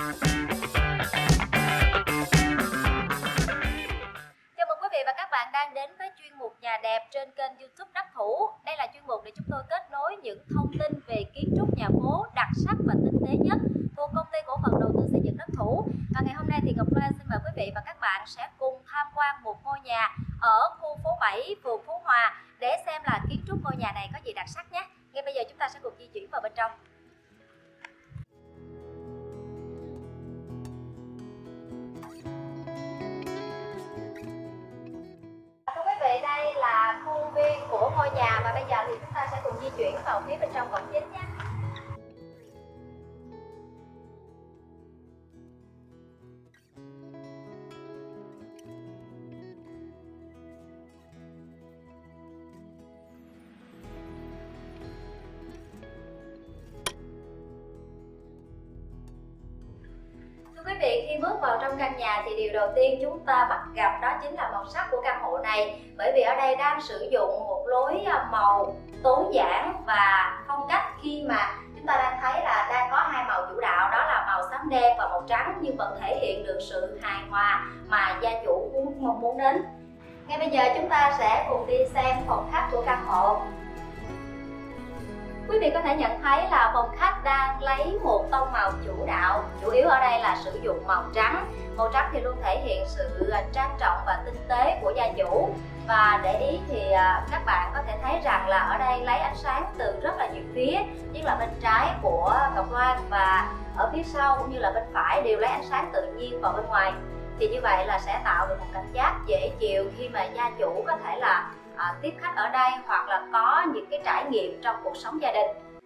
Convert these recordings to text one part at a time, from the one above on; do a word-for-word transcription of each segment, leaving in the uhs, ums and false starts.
Chào mừng quý vị và các bạn đang đến với chuyên mục Nhà đẹp trên kênh YouTube Đắc Thủ. Đây là chuyên mục để chúng tôi kết nối những thông tin về kiến trúc nhà phố đặc sắc và tinh tế nhất thuộc công ty cổ phần đầu tư xây dựng Đắc Thủ. Và ngày hôm nay thì Ngọc Loan xin mời quý vị và các bạn sẽ cùng tham quan một ngôi nhà ở khu phố bảy, phường Phú Hòa để xem là kiến trúc ngôi nhà này có gì đặc sắc nhé. Ngay bây giờ chúng ta sẽ cùng di chuyển vào bên trong. Thưa quý vị, đây là khuôn viên của ngôi nhà và bây giờ thì chúng ta sẽ cùng di chuyển vào phía bên trong cổng chính nhé. Quý vị, khi bước vào trong căn nhà thì điều đầu tiên chúng ta bắt gặp đó chính là màu sắc của căn hộ này, bởi vì ở đây đang sử dụng một lối màu tối giản và phong cách khi mà chúng ta đang thấy là đang có hai màu chủ đạo, đó là màu xám đen và màu trắng, nhưng vẫn thể hiện được sự hài hòa mà gia chủ muốn mong muốn đến. Ngay bây giờ chúng ta sẽ cùng đi xem phòng khách của căn hộ. Quý vị có thể nhận thấy là phòng khách đang lấy một tông màu chủ đạo, chủ yếu ở đây là sử dụng màu trắng. Màu trắng thì luôn thể hiện sự trang trọng và tinh tế của gia chủ. Và để ý thì các bạn có thể thấy rằng là ở đây lấy ánh sáng từ rất là nhiều phía, nhất là bên trái của Ngọc Loan và ở phía sau cũng như là bên phải đều lấy ánh sáng tự nhiên vào bên ngoài. Thì như vậy là sẽ tạo được một cảm giác dễ chịu khi mà gia chủ có thể là À, tiếp khách ở đây hoặc là có những cái trải nghiệm trong cuộc sống gia đình.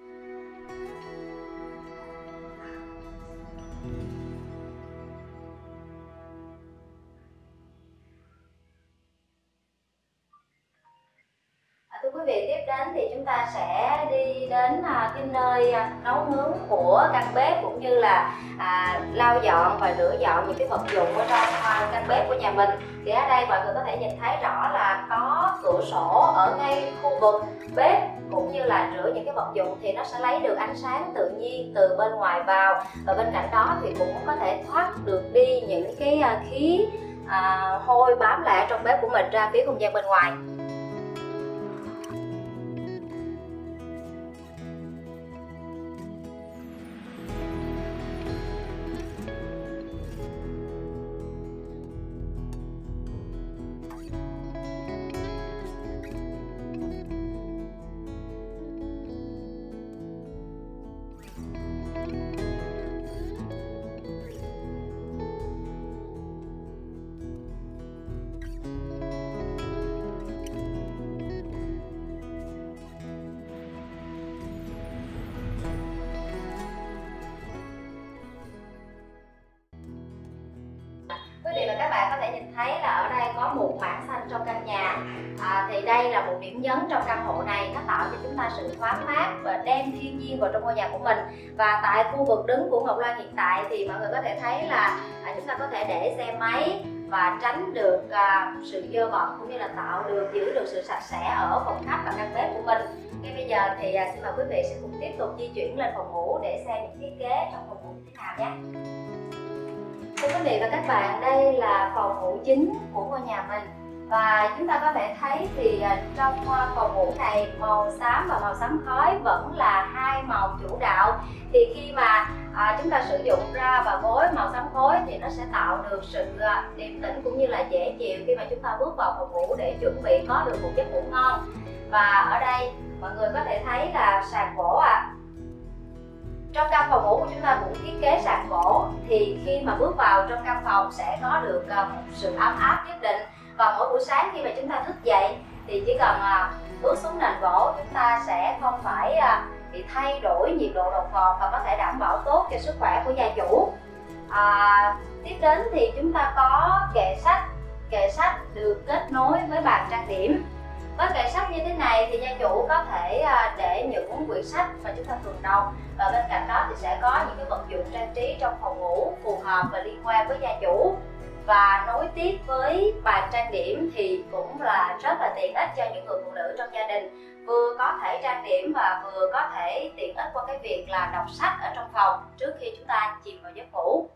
À, thưa quý vị, tiếp đến thì chúng ta sẽ đi đến à, cái nơi à, nấu nướng của căn bếp cũng như là à, lau dọn và rửa dọn những cái vật dụng ở trong à, căn bếp của nhà mình. Thì ở đây mọi người có thể nhìn thấy rõ là có cửa sổ ở ngay khu vực bếp cũng như là rửa những cái vật dụng thì nó sẽ lấy được ánh sáng tự nhiên từ bên ngoài vào, và bên cạnh đó thì cũng có thể thoát được đi những cái khí à, hôi bám lại trong bếp của mình ra phía không gian bên ngoài. Quý vị và các bạn có thể nhìn thấy là ở đây có một mảng xanh trong căn nhà. À, thì đây là một điểm nhấn trong căn hộ này, nó tạo cho chúng ta sự thoáng mát và đem thiên nhiên vào trong ngôi nhà của mình. Và tại khu vực đứng của Ngọc Loan hiện tại thì mọi người có thể thấy là à, chúng ta có thể để xe máy và tránh được à, sự dơ bẩn cũng như là tạo được giữ được sự sạch sẽ ở phòng khách và căn bếp của mình. Ngay bây giờ thì à, xin mời quý vị sẽ cùng tiếp tục di chuyển lên phòng ngủ để xem những thiết kế trong phòng ngủ như thế nào nhé. Thưa quý vị và các bạn, đây là phòng ngủ chính của ngôi nhà mình. Và chúng ta có thể thấy thì trong phòng ngủ này màu xám và màu xám khói vẫn là hai màu chủ đạo. Thì khi mà à, chúng ta sử dụng ra và gối màu xám khói thì nó sẽ tạo được sự điềm tĩnh cũng như là dễ chịu khi mà chúng ta bước vào phòng ngủ để chuẩn bị có được một giấc ngủ ngon. Và ở đây mọi người có thể thấy là sàn gỗ ạ. À. Trong căn phòng ngủ của chúng ta cũng thiết kế sàn gỗ, thì khi mà bước vào trong căn phòng sẽ có được một sự ấm áp nhất định. Và mỗi buổi sáng khi mà chúng ta thức dậy thì chỉ cần bước xuống nền gỗ, chúng ta sẽ không phải bị thay đổi nhiệt độ đột ngột và có thể đảm bảo tốt cho sức khỏe của gia chủ. À, tiếp đến thì chúng ta có kệ sách. Kệ sách được kết nối với bàn trang điểm. Với kệ sách như thế này thì gia chủ có thể để những quyển sách mà chúng ta thường đọc, và bên cạnh đó thì sẽ có những cái vật dụng trang trí trong phòng ngủ phù hợp và liên quan với gia chủ. Và nối tiếp với bàn trang điểm thì cũng là rất là tiện ích cho những người phụ nữ trong gia đình vừa có thể trang điểm và vừa có thể tiện ích qua cái việc là đọc sách ở trong phòng trước khi chúng ta chìm vào giấc ngủ.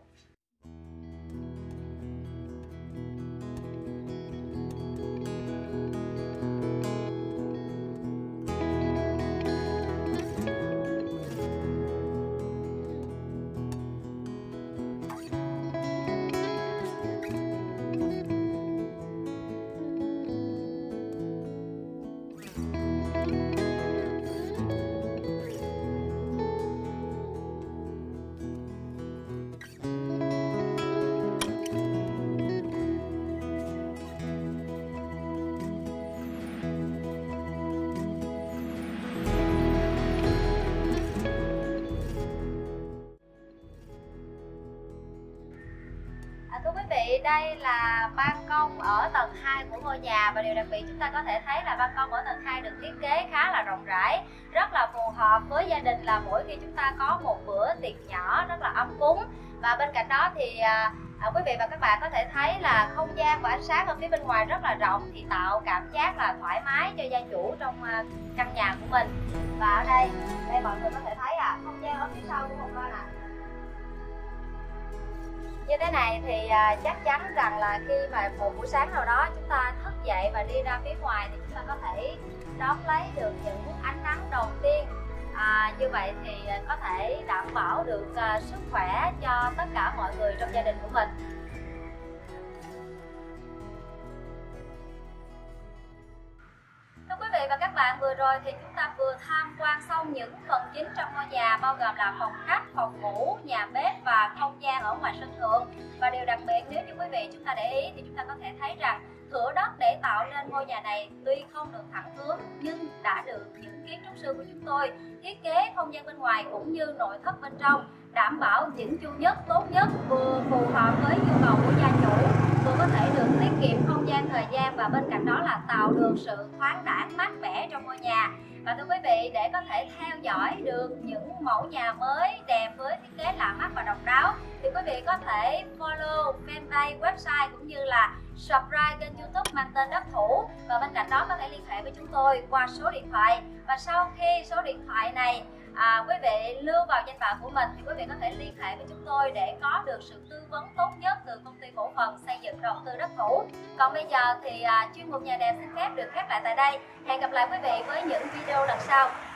Thưa quý vị, đây là ban công ở tầng hai của ngôi nhà và điều đặc biệt chúng ta có thể thấy là ban công ở tầng hai được thiết kế khá là rộng rãi, rất là phù hợp với gia đình là mỗi khi chúng ta có một bữa tiệc nhỏ rất là ấm cúng. Và bên cạnh đó thì à, à, quý vị và các bạn có thể thấy là không gian và ánh sáng ở phía bên ngoài rất là rộng thì tạo cảm giác là thoải mái cho gia chủ trong à, căn nhà của mình. Và ở đây, đây mọi người có thể thấy à, không gian ở phía sau của một con à. Như thế này thì à, chắc chắn rằng là khi mà một buổi sáng nào đó chúng ta thức dậy và đi ra phía ngoài thì chúng ta có thể đón lấy được những ánh nắng đầu tiên. À, như vậy thì có thể đảm bảo được à, sức khỏe cho tất cả mọi người trong gia đình của mình. Thưa quý vị và các bạn, vừa rồi thì chúng ta vừa tham quan xong những phần chính trong ngôi nhà, bao gồm là phòng khách, phòng ngủ, nhà bếp và không gian ở ngoài sân thượng. Và điều đặc biệt nếu như quý vị chúng ta để ý thì chúng ta có thể thấy rằng thửa đất để tạo nên ngôi nhà này tuy không được thẳng hướng nhưng đã được những kiến trúc sư của chúng tôi thiết kế không gian bên ngoài cũng như nội thất bên trong đảm bảo chỉnh chu nhất, tốt nhất, vừa phù hợp với nhu cầu của gia chủ, vừa có thể được tiết kiệm không gian, thời gian và bên cạnh đó là tạo được sự thoáng đãng mát mẻ trong ngôi nhà. Và thưa quý vị, để có thể theo dõi được những mẫu nhà mới đẹp với thiết kế lạ mắt và độc đáo thì quý vị có thể follow fanpage, website cũng như là subscribe kênh YouTube mang tên Đất Thủ. Và bên cạnh đó có thể liên hệ với chúng tôi qua số điện thoại. Và sau khi số điện thoại này à, quý vị lưu vào danh bạ của mình thì quý vị có thể liên hệ với chúng tôi để có được sự tư vấn tốt nhất từ công ty cổ phần xây dựng đầu tư Đất Thủ. Còn bây giờ thì à, chuyên mục nhà đẹp xin phép được khép lại tại đây. Hẹn gặp lại quý vị với những video lần sau.